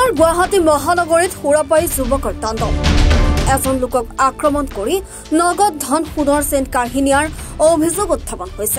উত্তৰ গুৱাহাটী মহানগৰীত সুৰাপায়ী যুৱকৰ তাণ্ডৱ এজন লোকক আক্ৰমণ কৰি নগদ ধন সোণৰ চেইন কাঢ়ি নিয়াৰ অভিযোগ উত্থাপন হৈছে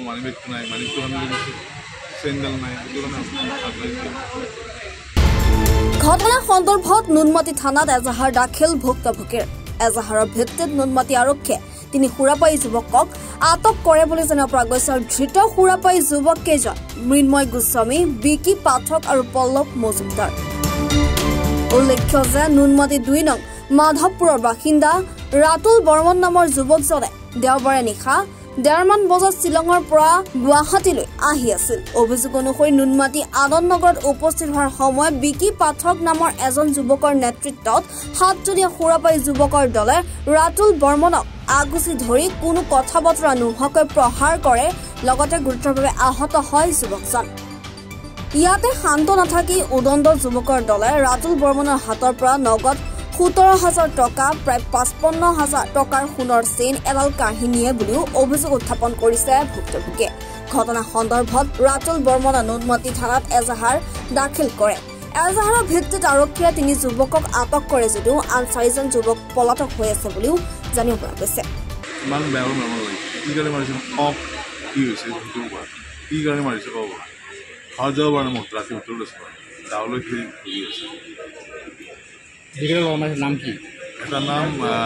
ঘটনা সন্দৰ্ভত নুনমাটি থানাত এজাহাৰ দাখিল ভুক্তভোগীৰ এজাহাৰৰ ভিত্তিত নুনমাটি আৰক্ষীয়ে তিনি সুৰাপায়ী যুৱকক আটক কৰে বুলি জনা পৰা গৈছে ধৃত সুৰাপায়ী যুৱক কেইজন মৃন্ময় গোস্বামী বিকি পাঠক আৰু পল্লৱ মজুমদাৰ উল্লেখ্য যে নুনমাটি 2 নং মাধৱপুৰৰ বাসিন্দা ৰাতুল বৰ্মন নামৰ যুৱকজনে দেওবাৰে নিশা 1:30 মান বজাত শ্বিলঙৰ পৰা গুৱাহাটীলৈ আহি আছিল অভিযোগ অনুসৰি নুনমাটি আনন্দনগৰত উপস্থিত হোৱাৰ সময়ত বিকি পাঠক নামৰ এজন যুৱকৰ নেতৃত্বত 7জনীয়া সুৰাপায়ী যুৱকৰ দলে ৰাতুল বৰ্মনক আগুচি ধৰি কোনো কথা বতৰা নোহোৱাকৈ প্ৰহাৰ কৰে লগতে গুৰুতৰভাৱে আহত হয় যুৱকজন ইয়াতে শান্ত নাথাকি উদণ্ড যুৱকৰ দলে ৰাতুল বৰ্মনৰ হাতৰ পৰা নগদ 17,000 টকা প্ৰায় 55,000 টকাৰ সোণৰ চেইন এডাল কাঢ়ি নিয়ে বুলিও অভিযোগ উত্থাপন কৰিছে ভুক্তভোগীয়ে ঘটনা সন্দৰ্ভত ৰাতুল বৰ্মনে নুনমাটি থানাত এজাহাৰ দাখিল কৰে এজাহাৰৰ ভিত্তিত আৰক্ষীয়ে তিনি যুৱকক আটক কৰে যদিও আন 4জন যুৱক পলাতক হৈ আছে বুলিও জানিব পৰা গৈছে মান বেয়াও নালাগে কি কাৰণে মাৰিছে অফ কি হৈছে কি কাৰণে মাৰিছে ক'ব খাওয়া যাওয়া বাড়ানো মত রাতে উত্তর তাহলে কি আছে নাম কি এটা নাম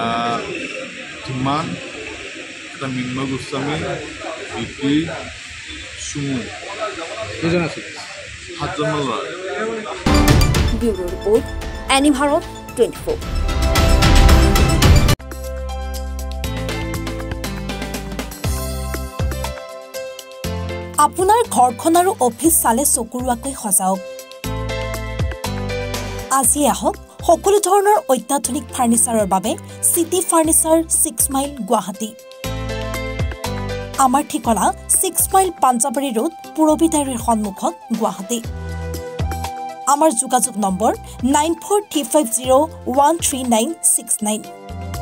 ধুমান এটা মৃন্ময় গোস্বামী বিকি সুমু কেইজন আছে 7জন মান ল'ৰা ব্যুৰো ৰিপৰ্ট এনি ভাৰত 24 আপোনাৰ ঘৰখন আৰু অফিচ চালে চকুৰুৱাকৈ সজাওক আজি আহক সকলো ধৰণৰ অত্যাধুনিক ফাৰ্নিচাৰৰ বাবে সিটি ফাৰ্নিচাৰ 6 মাইল গুৱাহাটী আমাৰ ঠিকনা 6 মাইল পাঞ্জাবাৰী ৰোড পুৰবিতাৰীৰ সন্মুখত গুৱাহাটী আমাৰ যোগাযোগ নম্বৰ 9435013969